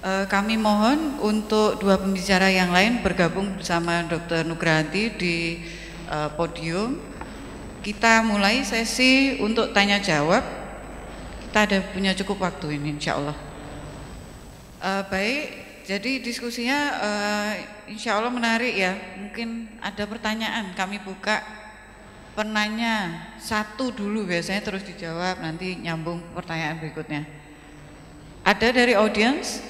Kami mohon untuk dua pembicara yang lain bergabung bersama Dr. Nugrahanti di podium. Kita mulai sesi untuk tanya jawab. Kita ada punya cukup waktu ini, insya Allah. Baik, jadi diskusinya insya Allah menarik ya. Mungkin ada pertanyaan, kami buka penanya satu dulu biasanya terus dijawab, nanti nyambung pertanyaan berikutnya. Ada dari audiens?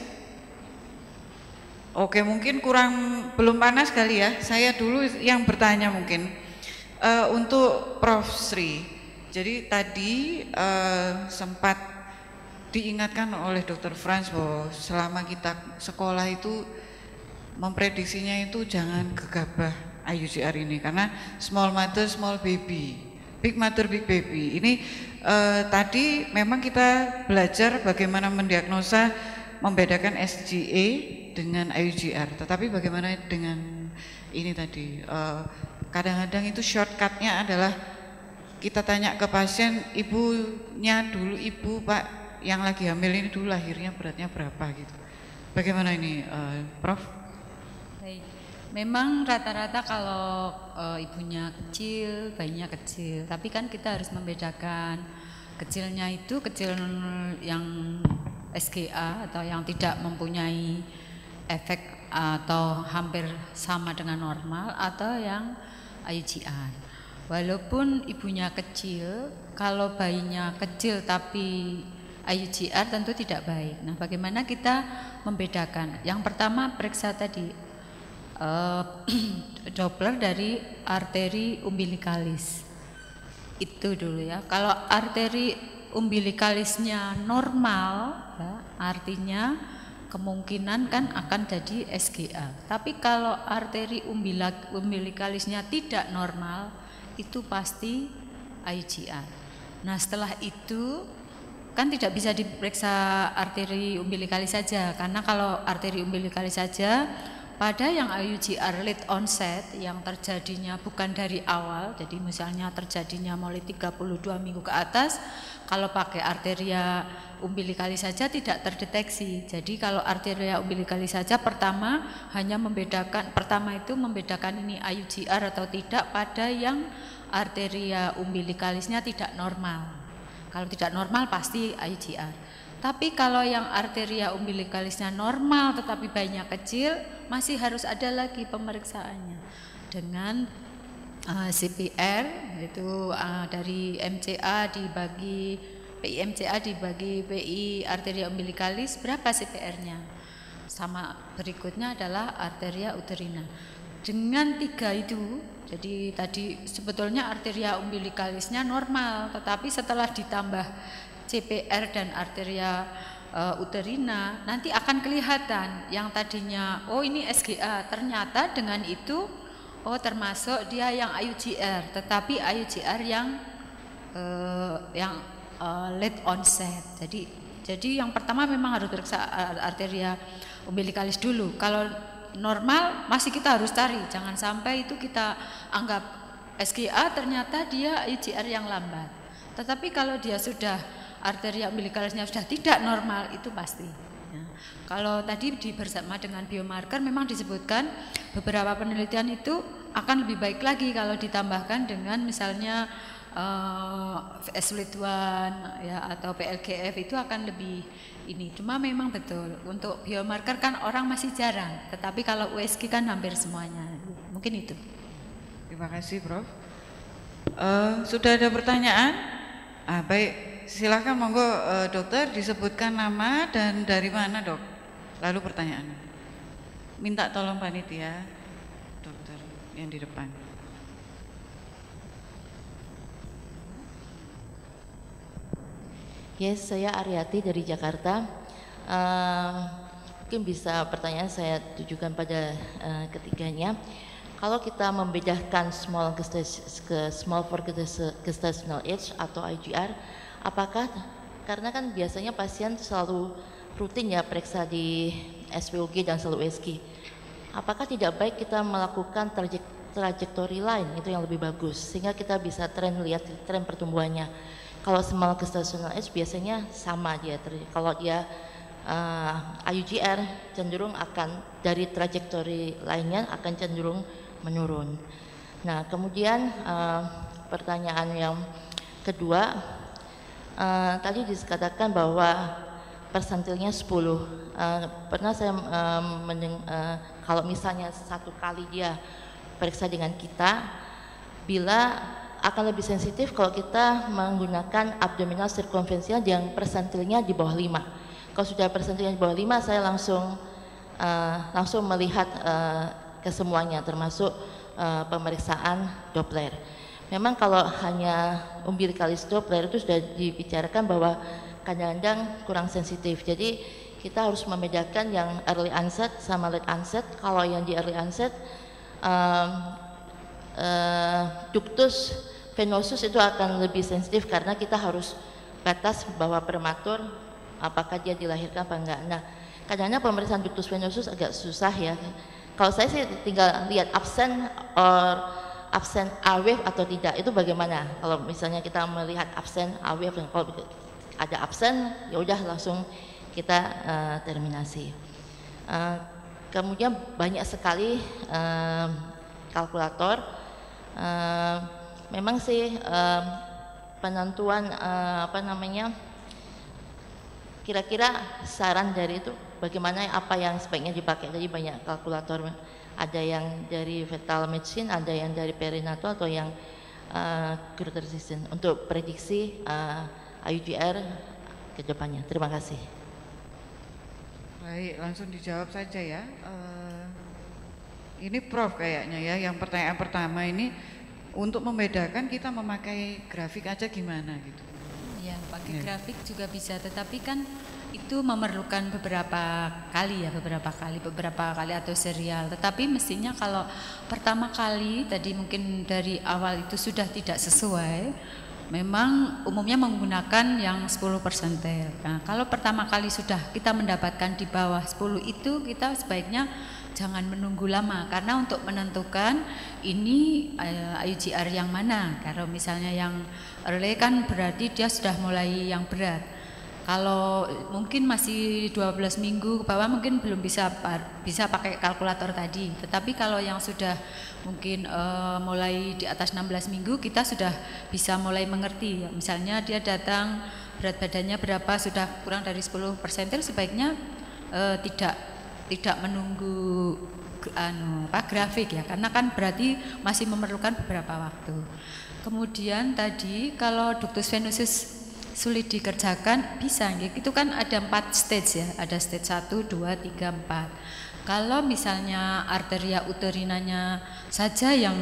Oke, mungkin belum panas kali ya. Saya dulu yang bertanya mungkin untuk Prof. Sri. Jadi tadi sempat diingatkan oleh Dr. Franz bahwa selama kita sekolah itu memprediksinya itu jangan gegabah IUCR ini karena small mother small baby, big mother big baby. Ini tadi memang kita belajar bagaimana mendiagnosa membedakan SGA dengan IUCR, tetapi bagaimana dengan ini tadi kadang-kadang itu shortcutnya adalah kita tanya ke pasien, ibunya dulu, ibu pak yang lagi hamil ini dulu lahirnya beratnya berapa gitu. Bagaimana ini Prof? Baik, memang rata-rata kalau ibunya kecil, bayinya kecil, tapi kan kita harus membedakan kecilnya itu kecil yang SGA atau yang tidak mempunyai efek atau hampir sama dengan normal atau yang IUCR. Walaupun ibunya kecil, kalau bayinya kecil tapi IUCR tentu tidak baik. Nah, bagaimana kita membedakan? Yang pertama periksa tadi Doppler dari arteri umbilikalis. Itu dulu ya. Kalau arteri umbilikalisnya normal, ya, artinya kemungkinan kan akan jadi SGA. Tapi kalau arteri umbilikalisnya tidak normal, itu pasti IUCR. Nah, setelah itu kan tidak bisa diperiksa arteri umbilikalis saja, karena kalau arteri umbilikalis saja pada yang IUCR late onset yang terjadinya bukan dari awal, jadi misalnya terjadinya mulai 32 minggu ke atas, kalau pakai arteria umbilikalis saja tidak terdeteksi. Jadi kalau arteria umbilikalis saja pertama itu membedakan ini IUCR atau tidak pada yang arteria umbilikalisnya tidak normal. Kalau tidak normal pasti IUCR. Tapi kalau yang arteria umbilikalisnya normal tetapi bayinya kecil, masih harus ada lagi pemeriksaannya dengan CPR, yaitu dari MCA dibagi PI-MCA dibagi PI arteria umbilikalis, berapa CPR-nya? Sama berikutnya adalah arteria uterina. Dengan tiga itu, jadi tadi sebetulnya arteria umbilikalisnya normal, tetapi setelah ditambah CPR dan arteria uterina, nanti akan kelihatan yang tadinya oh ini SGA, ternyata dengan itu oh termasuk dia yang IUCR, tetapi IUCR yang late onset. Jadi yang pertama memang harus periksa arteria umbilikalis dulu. Kalau normal masih kita harus cari, jangan sampai itu kita anggap SGA ternyata dia IUCR yang lambat. Tetapi kalau dia sudah arteria umbilikalisnya sudah tidak normal, itu pasti ya. Kalau tadi bersama dengan biomarker memang disebutkan beberapa penelitian itu akan lebih baik lagi kalau ditambahkan dengan misalnya FSLIT1 ya, atau PLGF itu akan lebih ini. Cuma memang betul untuk biomarker kan orang masih jarang, tetapi kalau USG kan hampir semuanya. Mungkin itu. Terima kasih Prof. Sudah ada pertanyaan? Baik. Silakan monggo dokter disebutkan nama dan dari mana dok. Lalu pertanyaan. Minta tolong panitia dokter yang di depan. Yes, saya Aryati dari Jakarta. Mungkin bisa pertanyaan saya tujukan pada ketiganya. Kalau kita membedakan small for gestational age atau IGR, apakah karena kan biasanya pasien selalu rutin ya periksa di SPOG dan selalu USG, apakah tidak baik kita melakukan trajektori lain itu yang lebih bagus sehingga kita bisa lihat tren pertumbuhannya? Kalau small gestational age biasanya sama dia, kalau dia IUGR cenderung akan dari trajektori lainnya akan cenderung menurun. Nah, kemudian pertanyaan yang kedua, tadi dikatakan bahwa persentilnya 10. Pernah saya kalau misalnya satu kali dia periksa dengan kita, bila akan lebih sensitif kalau kita menggunakan abdominal circumferential yang persentilnya di bawah 5. Kalau sudah persentilnya di bawah 5, saya langsung melihat kesemuanya, termasuk pemeriksaan Doppler. Memang kalau hanya umbilicalis Doppler itu sudah dibicarakan bahwa kadang-kadang kurang sensitif. Jadi kita harus membedakan yang early onset sama late onset. Kalau yang di early onset, ductus venosus itu akan lebih sensitif karena kita harus batas bahwa prematur apakah dia dilahirkan apa enggak. Nah, kadang-kadang pemeriksaan ductus venosus agak susah ya. Kalau saya sih tinggal lihat absen A-wave atau tidak, itu bagaimana? Kalau misalnya kita melihat absen A-wave, kalau ada absen ya udah langsung kita terminasi. Kemudian banyak sekali kalkulator. Memang sih penentuan kira-kira saran dari itu bagaimana, apa yang sebaiknya dipakai. Jadi banyak kalkulator, ada yang dari fetal medicine, ada yang dari perinatal atau yang growth resistant untuk prediksi IUGR ke depannya. Terima kasih. Baik, langsung dijawab saja ya. Ini Prof kayaknya ya, yang pertanyaan pertama ini untuk membedakan kita memakai grafik aja gimana gitu. Ya, pakai grafik juga bisa, tetapi kan itu memerlukan beberapa kali atau serial. Tetapi mestinya kalau pertama kali tadi mungkin dari awal itu sudah tidak sesuai, memang umumnya menggunakan yang 10 persentil. Nah, kalau pertama kali sudah kita mendapatkan di bawah 10 itu, kita sebaiknya jangan menunggu lama, karena untuk menentukan ini IUGR yang mana. Kalau misalnya yang early kan berarti dia sudah mulai yang berat. Kalau mungkin masih 12 minggu ke bawah mungkin belum bisa pakai kalkulator tadi. Tetapi kalau yang sudah mungkin mulai di atas 16 minggu, kita sudah bisa mulai mengerti. Misalnya dia datang berat badannya berapa, sudah kurang dari 10 persentil, sebaiknya tidak menunggu grafik ya, karena kan berarti masih memerlukan beberapa waktu. Kemudian tadi kalau ductus venosus sulit dikerjakan, bisa itu kan ada 4 stage ya, ada stage 1, 2, 3, 4. Kalau misalnya arteria uterinanya saja yang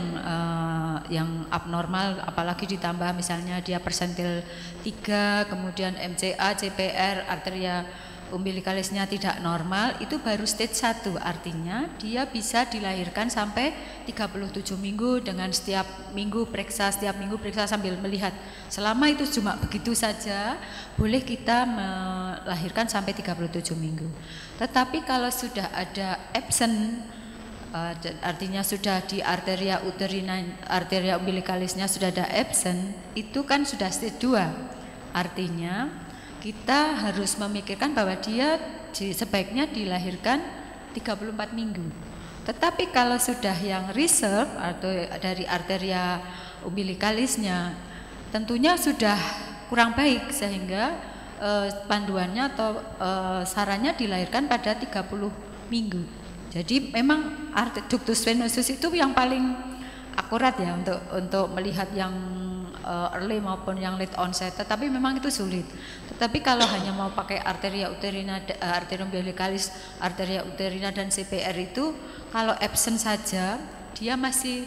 abnormal, apalagi ditambah misalnya dia persentil 3, kemudian MCA, CPR, arteria umbilikalisnya tidak normal, itu baru stage 1, artinya dia bisa dilahirkan sampai 37 minggu dengan setiap minggu periksa sambil melihat. Selama itu cuma begitu saja, boleh kita melahirkan sampai 37 minggu. Tetapi kalau sudah ada absen, artinya sudah di arteria uterina, arteria umbilikalisnya sudah ada absen, itu kan sudah stage 2. Artinya kita harus memikirkan bahwa dia sebaiknya dilahirkan 34 minggu. Tetapi kalau sudah yang reserve atau dari arteria umbilikalisnya, tentunya sudah kurang baik, sehingga panduannya atau sarannya dilahirkan pada 30 minggu. Jadi memang ductus venosus itu yang paling akurat ya untuk melihat yang early maupun yang late onset, tetapi memang itu sulit. Tetapi kalau hanya mau pakai arteria uterina, arteria umbilicalis, arteria uterina dan CPR itu, kalau absen saja dia masih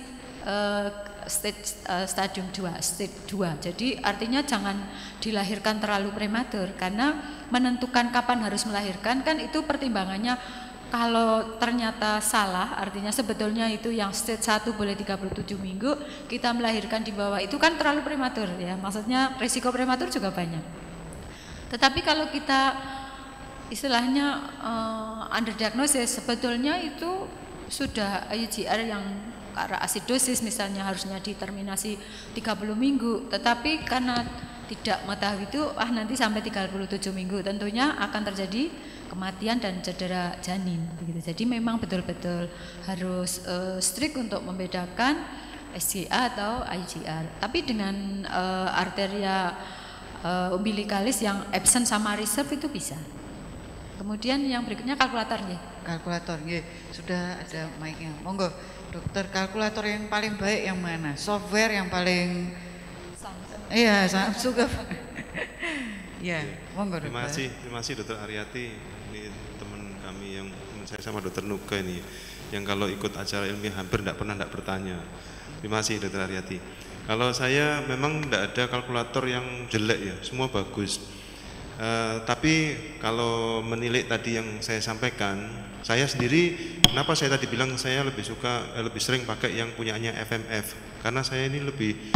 stadium 2, stage 2. Jadi artinya jangan dilahirkan terlalu prematur, karena menentukan kapan harus melahirkan kan itu pertimbangannya. Kalau ternyata salah, artinya sebetulnya itu yang stage 1 boleh 37 minggu, kita melahirkan di bawah itu kan terlalu prematur ya, maksudnya risiko prematur juga banyak. Tetapi kalau kita istilahnya underdiagnosis, sebetulnya itu sudah IUGR yang karena asidosis misalnya harusnya diterminasi 30 minggu, tetapi karena tidak mengetahui itu nanti sampai 37 minggu, tentunya akan terjadi kematian dan cedera janin begitu. Jadi memang betul-betul harus strict untuk membedakan SGA atau IGR. Tapi dengan arteria umbilikalis yang absent sama reserve itu bisa. Kemudian yang berikutnya kalkulator nggih. Kalkulator nggih. Sudah ada mic-nya. Monggo, dokter, kalkulator yang paling baik yang mana? Software yang paling Samsung. Iya, Samsung. Ya, monggo dokter. Terima kasih Dokter Aryati. Ini teman kami yang saya sama Dokter Nuga ini, yang kalau ikut acara ilmiah hampir tidak bertanya. Terima kasih Dokter Aryati. Kalau saya memang tidak ada kalkulator yang jelek ya, semua bagus. Tapi kalau menilik tadi yang saya sampaikan, saya sendiri, kenapa saya tadi bilang saya lebih sering pakai yang punyanya FMF, karena saya ini lebih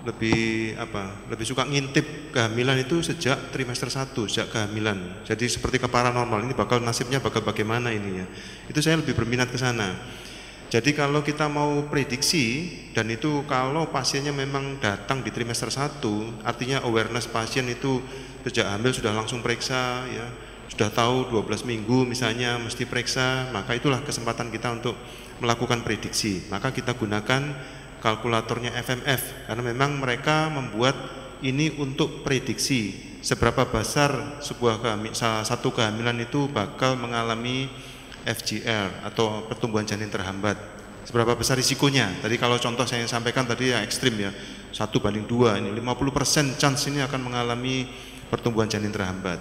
suka ngintip kehamilan itu sejak trimester 1, sejak kehamilan. Jadi seperti ke paranormal, ini nasibnya bakal bagaimana ini ya. Itu saya lebih berminat ke sana. Jadi kalau kita mau prediksi, dan itu kalau pasiennya memang datang di trimester 1, artinya awareness pasien itu sejak hamil sudah langsung periksa ya, sudah tahu 12 minggu misalnya mesti periksa, maka itulah kesempatan kita untuk melakukan prediksi. Maka kita gunakan kalkulatornya FMF, karena memang mereka membuat ini untuk prediksi seberapa besar satu kehamilan itu bakal mengalami FGR atau pertumbuhan janin terhambat, seberapa besar risikonya. Tadi kalau contoh saya sampaikan tadi yang ekstrim ya, 1:2, ini 50% chance ini akan mengalami pertumbuhan janin terhambat.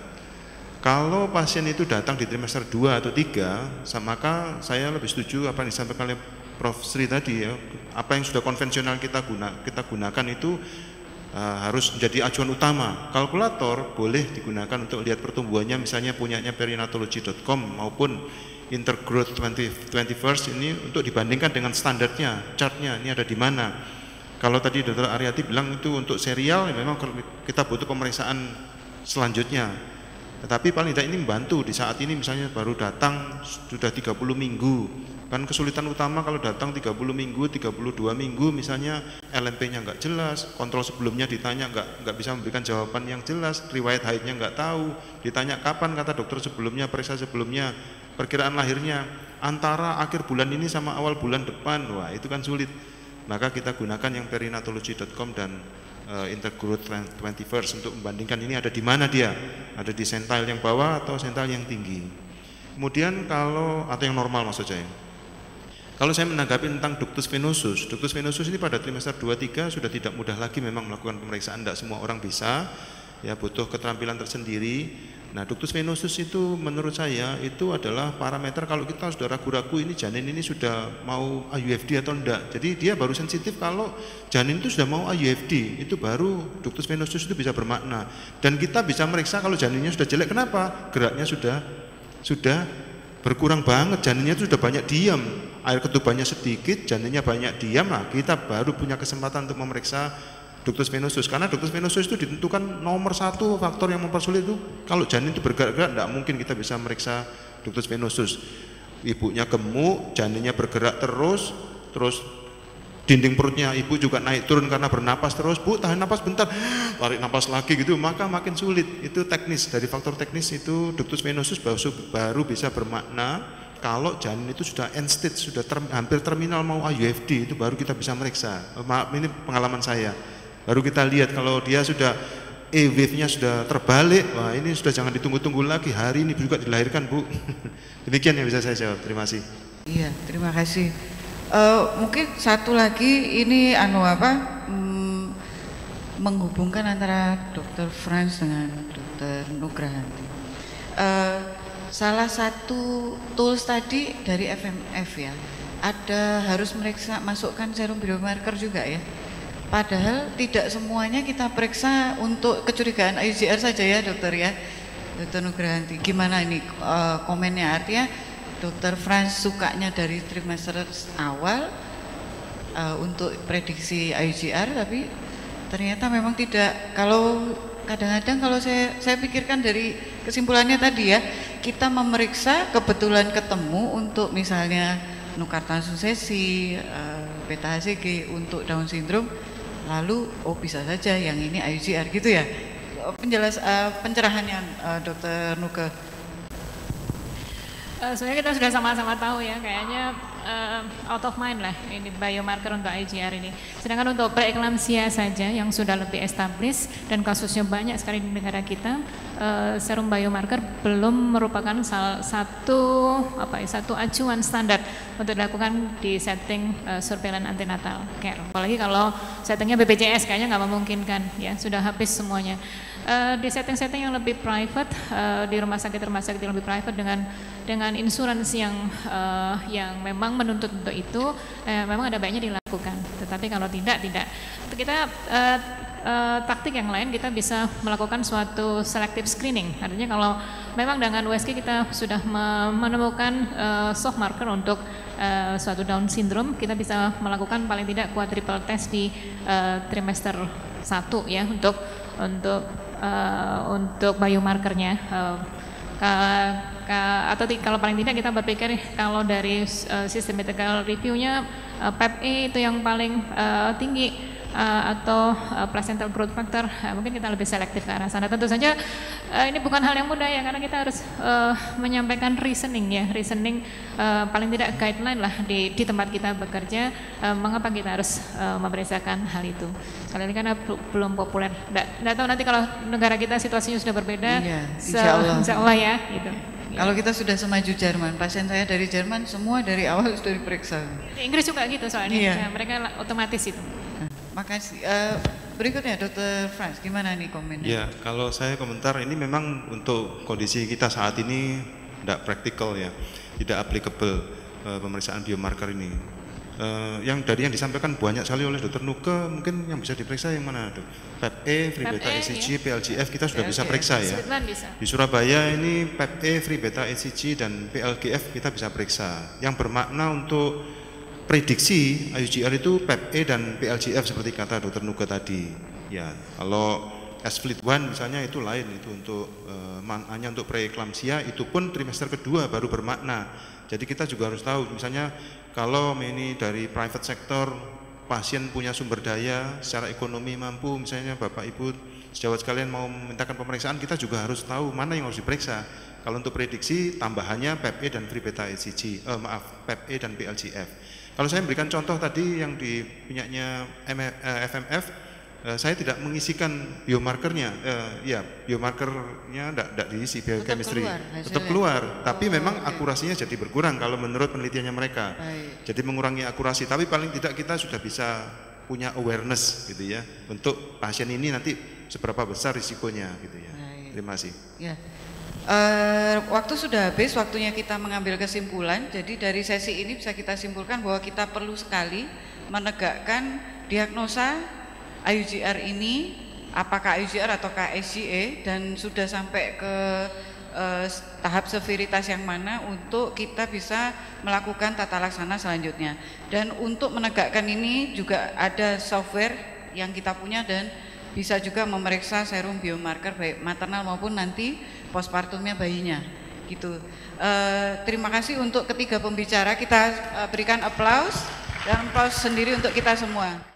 Kalau pasien itu datang di trimester 2 atau 3, maka saya lebih setuju apa yang disampaikan oleh Prof. Sri tadi ya, apa yang sudah konvensional kita gunakan itu harus menjadi acuan utama. Kalkulator boleh digunakan untuk lihat pertumbuhannya, misalnya punyanya perinatology.com maupun Intergrowth 21st ini untuk dibandingkan dengan standarnya, chartnya ini ada di mana. Kalau tadi Dr. Aryati bilang itu untuk serial, ya memang kita butuh pemeriksaan selanjutnya. Tetapi paling tidak ini membantu di saat ini, misalnya baru datang sudah 30 minggu. Kan kesulitan utama kalau datang 30 minggu, 32 minggu misalnya LMP-nya nggak jelas, kontrol sebelumnya ditanya nggak bisa memberikan jawaban yang jelas, riwayat haidnya nggak tahu, ditanya kapan kata dokter sebelumnya, periksa sebelumnya, perkiraan lahirnya antara akhir bulan ini sama awal bulan depan, wah itu kan sulit. Maka kita gunakan yang perinatology.com dan Intergrowth 21st untuk membandingkan ini ada di mana dia, ada di sentile yang bawah atau sentile yang tinggi. Kemudian atau yang normal maksud saya. Kalau saya menanggapi tentang ductus venosus ini pada trimester 2-3 sudah tidak mudah lagi memang melakukan pemeriksaan, tidak semua orang bisa, ya butuh keterampilan tersendiri. Nah, ductus venosus itu menurut saya itu adalah parameter kalau kita sudah ragu-ragu ini janin ini sudah mau IUFD atau enggak. Jadi dia baru sensitif kalau janin itu sudah mau IUFD, itu baru ductus venosus itu bisa bermakna. Dan kita bisa meriksa kalau janinnya sudah jelek, kenapa? Geraknya sudah berkurang banget, janinnya itu sudah banyak diam, air ketubannya sedikit, janinnya banyak diam, nah kita baru punya kesempatan untuk memeriksa ductus venosus, karena ductus venosus itu ditentukan nomor 1 faktor yang mempersulit itu kalau janin itu bergerak-gerak, tidak mungkin kita bisa meriksa ductus venosus. Ibunya gemuk, janinnya bergerak terus dinding perutnya ibu juga naik turun karena bernapas terus, bu tahan napas bentar, tarik napas lagi gitu, maka makin sulit. Itu teknis, dari faktor teknis itu ductus venosus baru bisa bermakna kalau janin itu sudah end stage, sudah hampir terminal mau IUFD, itu baru kita bisa meriksa. Maaf, ini pengalaman saya. Baru kita lihat kalau dia sudah wave-nya sudah terbalik, wah ini sudah jangan ditunggu-tunggu lagi, hari ini juga dilahirkan bu. Demikian yang bisa saya jawab, terima kasih. Iya, terima kasih. Mungkin satu lagi ini menghubungkan antara Dr. Franz dengan Dr. Nugrahanti. Salah satu tools tadi dari FMF ya, ada harus meriksa masukkan serum biomarker juga ya. Padahal tidak semuanya kita periksa untuk kecurigaan IGR saja ya dokter ya, Dr. Nugrahanti. Gimana ini komennya, artinya Dr. Franz sukanya dari trimester awal untuk prediksi IGR, tapi ternyata memang tidak. Kalau kadang-kadang kalau saya pikirkan dari kesimpulannya tadi ya, kita memeriksa kebetulan ketemu untuk misalnya Nucarta susesi, beta HCG untuk Down syndrome, lalu bisa saja yang ini IGR gitu ya. Pencerahannya Dr. Nuke. Sebenarnya kita sudah sama-sama tahu ya, kayaknya out of mind lah ini biomarker untuk IGR ini. Sedangkan untuk preeklamsia saja yang sudah lebih established dan kasusnya banyak sekali di negara kita, serum biomarker belum merupakan salah satu satu acuan standar untuk dilakukan di setting surveillance antenatal care. Apalagi kalau settingnya BPJS kayaknya nggak memungkinkan ya, sudah habis semuanya. Di setting-setting yang lebih private, di rumah sakit yang lebih private dengan insuransi yang memang menuntut untuk itu, memang ada baiknya dilakukan. Tetapi kalau tidak. Kita taktik yang lain, kita bisa melakukan suatu selective screening. Artinya kalau memang dengan USG kita sudah menemukan soft marker untuk suatu Down syndrome, kita bisa melakukan paling tidak quadruple test di trimester 1 ya untuk biomarkernya. Atau kalau paling tidak kita berpikir kalau dari systematical review-nya PEP-E itu yang paling tinggi, atau placental growth factor, mungkin kita lebih selektif ke arah sana. Tentu saja ini bukan hal yang mudah ya, karena kita harus menyampaikan reasoning paling tidak guideline lah di tempat kita bekerja, mengapa kita harus memeriksakan hal itu. Kali ini karena belum populer. Nggak tahu nanti kalau negara kita situasinya sudah berbeda, iya, insya Allah ya gitu. Kalau kita sudah semaju Jerman, pasien saya dari Jerman semua dari awal sudah diperiksa. Di Inggris juga gitu soalnya, iya. Mereka otomatis itu. Makasih. Berikutnya Dr. Frans, gimana nih komennya? Ya, kalau saya komentar ini memang untuk kondisi kita saat ini tidak praktikal ya, tidak applicable pemeriksaan biomarker ini. Yang disampaikan banyak sekali oleh Dr. Nuke, mungkin yang bisa diperiksa yang mana tuh? PEP-E, free beta ECG, ya. PLGF kita sudah bisa periksa ya. Di Surabaya ini PEP-E, free beta ECG dan PLGF kita bisa periksa. Yang bermakna untuk prediksi IUGR itu PEP-E dan PLGF seperti kata Dr. Nuke tadi. Ya, kalau S-FLIT1 misalnya itu lain, itu untuk hanya untuk preeklamsia, itu pun trimester kedua baru bermakna. Jadi kita juga harus tahu, misalnya kalau ini dari private sector, pasien punya sumber daya, secara ekonomi mampu, misalnya Bapak Ibu sejawat sekalian mau memintakan pemeriksaan, kita juga harus tahu mana yang harus diperiksa. Kalau untuk prediksi tambahannya PEP-E dan free beta ECG, PEP-E dan PLGF. Kalau saya memberikan contoh tadi yang di punyanya FMF, saya tidak mengisikan biomarkernya, biomarkernya tidak diisi biochemistry, tetap keluar, tapi memang akurasinya jadi berkurang kalau menurut penelitiannya mereka. Jadi mengurangi akurasi, tapi paling tidak kita sudah bisa punya awareness gitu ya, untuk pasien ini nanti seberapa besar risikonya gitu ya. Terima kasih. Ya. Waktu sudah habis, waktunya kita mengambil kesimpulan. Jadi dari sesi ini bisa kita simpulkan bahwa kita perlu sekali menegakkan diagnosa IUGR ini, apakah IUGR atau SGA, dan sudah sampai ke tahap severitas yang mana untuk kita bisa melakukan tata laksana selanjutnya. Dan untuk menegakkan ini juga ada software yang kita punya dan bisa juga memeriksa serum biomarker baik maternal maupun nanti postpartumnya bayinya gitu. Terima kasih untuk ketiga pembicara, kita berikan aplaus dan aplaus sendiri untuk kita semua.